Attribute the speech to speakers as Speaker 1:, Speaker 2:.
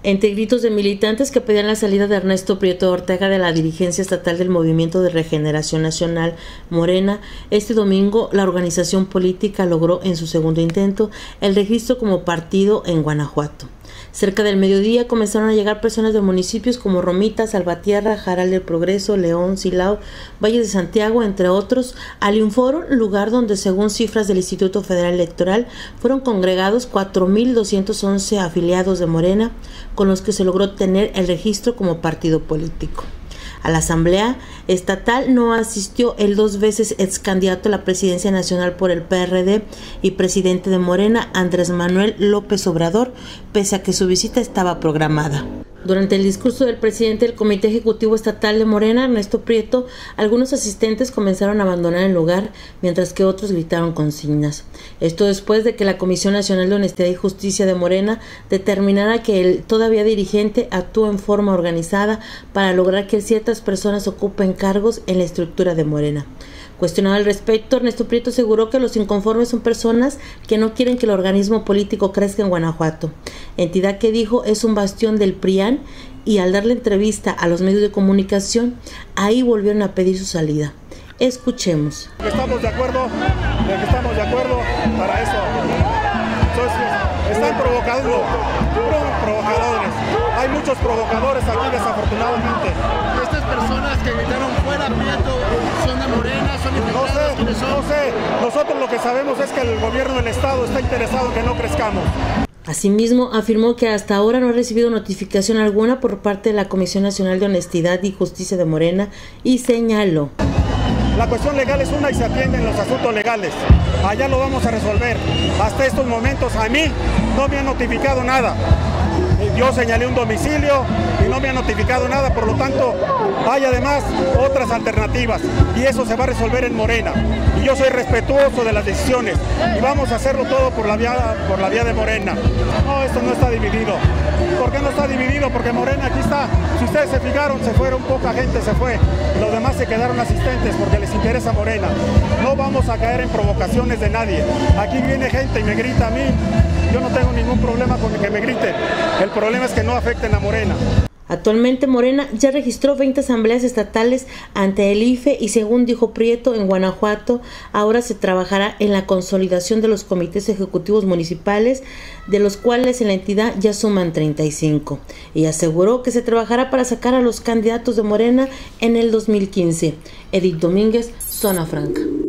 Speaker 1: Entre gritos de militantes que pedían la salida de Ernesto Prieto Ortega de la dirigencia estatal del Movimiento de Regeneración Nacional Morena, este domingo la organización política logró en su segundo intento el registro como partido en Guanajuato. Cerca del mediodía comenzaron a llegar personas de municipios como Romita, Salvatierra, Jaral del Progreso, León, Silao, Valle de Santiago, entre otros, al Inforum, lugar donde, según cifras del Instituto Federal Electoral, fueron congregados 4.211 afiliados de Morena, con los que se logró tener el registro como partido político. A la Asamblea Estatal no asistió el 2 veces ex candidato a la presidencia nacional por el PRD y presidente de Morena, Andrés Manuel López Obrador, pese a que su visita estaba programada. Durante el discurso del presidente del Comité Ejecutivo Estatal de Morena, Ernesto Prieto, algunos asistentes comenzaron a abandonar el lugar, mientras que otros gritaron consignas. Esto después de que la Comisión Nacional de Honestidad y Justicia de Morena determinara que el todavía dirigente actúa en forma organizada para lograr que ciertas personas ocupen cargos en la estructura de Morena. Cuestionado al respecto, Ernesto Prieto aseguró que los inconformes son personas que no quieren que el organismo político crezca en Guanajuato, entidad que dijo es un bastión del PRIAN, y al darle entrevista a los medios de comunicación, ahí volvieron a pedir su salida. Escuchemos.
Speaker 2: Estamos de acuerdo para eso. Entonces, están provocadores. Hay muchos provocadores aquí, desafortunadamente.
Speaker 3: Estas personas que gritaron fuera Prieto son de Morena, son infiltrados.
Speaker 2: No sé. Nosotros lo que sabemos es que el gobierno del estado está interesado en que no crezcamos.
Speaker 1: Asimismo, afirmó que hasta ahora no ha recibido notificación alguna por parte de la Comisión Nacional de Honestidad y Justicia de Morena y señaló:
Speaker 2: la cuestión legal es una y se atienden los asuntos legales. Allá lo vamos a resolver. Hasta estos momentos a mí no me han notificado nada. Yo señalé un domicilio y no me han notificado nada, por lo tanto hay además otras alternativas y eso se va a resolver en Morena. Y yo soy respetuoso de las decisiones y vamos a hacerlo todo por la vía de Morena. No, esto no está dividido. ¿Por qué no está dividido? Porque Morena aquí está. Si ustedes se fijaron, se fueron, poca gente se fue. Los demás se quedaron asistentes porque les interesa Morena. No vamos a caer en provocaciones de nadie. Aquí viene gente y me grita a mí. Yo no tengo ningún problema con que me griten. El problema es que no afecten a Morena.
Speaker 1: Actualmente Morena ya registró 20 asambleas estatales ante el IFE y, según dijo Prieto, en Guanajuato ahora se trabajará en la consolidación de los comités ejecutivos municipales, de los cuales en la entidad ya suman 35. Y aseguró que se trabajará para sacar a los candidatos de Morena en el 2015. Edith Domínguez, Zona Franca.